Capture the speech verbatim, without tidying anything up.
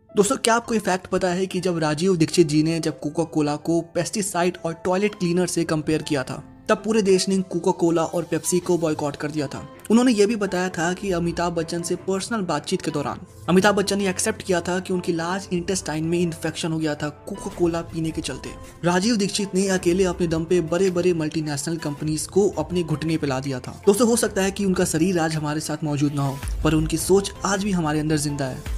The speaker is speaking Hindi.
दोस्तों, क्या आपको ये फैक्ट पता है कि जब राजीव दीक्षित जी ने जब कोका कोला को पेस्टिसाइड और टॉयलेट क्लीनर से कंपेयर किया था, तब पूरे देश ने कोका कोला और पेप्सी को बॉयकॉट कर दिया था। उन्होंने ये भी बताया था कि अमिताभ बच्चन से पर्सनल बातचीत के दौरान अमिताभ बच्चन ने एक्सेप्ट किया था कि उनकी लार्ज इंटेस्टाइन में इन्फेक्शन हो गया था कोका कोला पीने के चलते। राजीव दीक्षित ने अकेले अपने दम पे बड़े बड़े मल्टीनेशनल कंपनीज को अपने घुटने पे ला दिया था। दोस्तों, हो सकता है कि उनका शरीर आज हमारे साथ मौजूद ना हो, पर उनकी सोच आज भी हमारे अंदर जिंदा है।